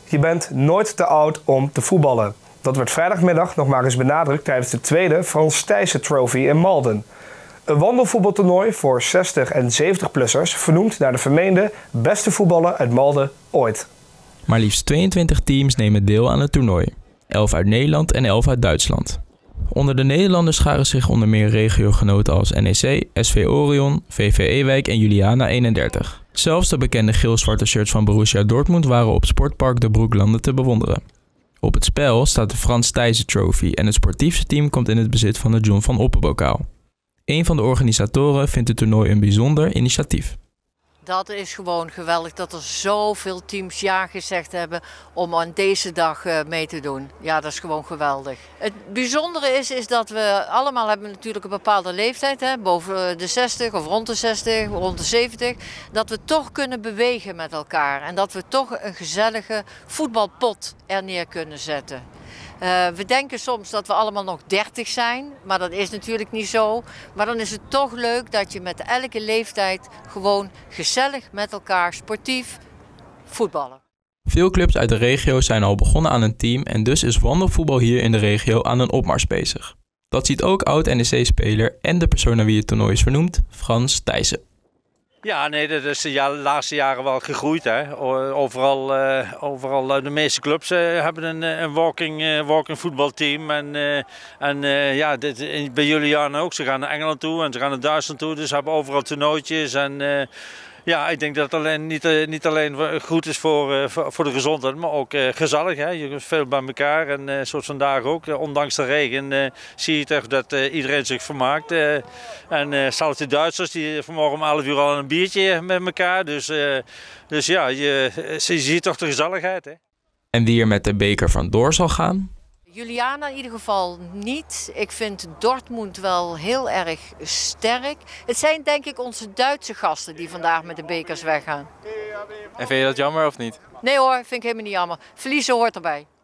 Je bent nooit te oud om te voetballen. Dat werd vrijdagmiddag nog maar eens benadrukt tijdens de tweede Frans Thijssen Trophy in Malden. Een wandelvoetbaltoernooi voor 60- en 70-plussers vernoemd naar de vermeende beste voetballer uit Malden ooit. Maar liefst 22 teams nemen deel aan het toernooi. 11 uit Nederland en 11 uit Duitsland. Onder de Nederlanders scharen zich onder meer regiogenoten als NEC, SV Orion, VV Ewijk en Juliana 31. Zelfs de bekende geel-zwarte shirts van Borussia Dortmund waren op Sportpark de Broeklanden te bewonderen. Op het spel staat de Frans Thijssen Trophy en het sportiefste team komt in het bezit van de John van Oppen-bokaal. Een van de organisatoren vindt het toernooi een bijzonder initiatief. Dat is gewoon geweldig dat er zoveel teams ja gezegd hebben om aan deze dag mee te doen. Ja, dat is gewoon geweldig. Het bijzondere is dat we allemaal hebben natuurlijk een bepaalde leeftijd, hè, boven de 60 of rond de 60, rond de 70. Dat we toch kunnen bewegen met elkaar en dat we toch een gezellige voetbalpot er neer kunnen zetten. We denken soms dat we allemaal nog 30 zijn, maar dat is natuurlijk niet zo. Maar dan is het toch leuk dat je met elke leeftijd gewoon gezellig met elkaar sportief voetballen. Veel clubs uit de regio zijn al begonnen aan een team en dus is wandelvoetbal hier in de regio aan een opmars bezig. Dat ziet ook oud-NEC-speler en de persoon naar wie het toernooi is vernoemd, Frans Thijssen. Ja, nee, dat is de laatste jaren wel gegroeid. Hè. Overal de meeste clubs hebben een walking voetbalteam. En ja, bij Juliana ook. Ze gaan naar Engeland toe en ze gaan naar Duitsland toe. Dus ze hebben overal toernooitjes. En ja, ik denk dat het niet alleen goed is voor de gezondheid, maar ook gezellig. Hè. Je kunt veel bij elkaar en zoals vandaag ook. Ondanks de regen zie je toch dat iedereen zich vermaakt. En zelfs de Duitsers die vanmorgen om 11 uur al een biertje met elkaar. Dus ja, je ziet toch de gezelligheid. Hè. En wie er met de beker vandoor zal gaan? Juliana in ieder geval niet. Ik vind Dortmund wel heel erg sterk. Het zijn denk ik onze Duitse gasten die vandaag met de bekers weggaan. En vind je dat jammer of niet? Nee hoor, vind ik helemaal niet jammer. Verliezen hoort erbij.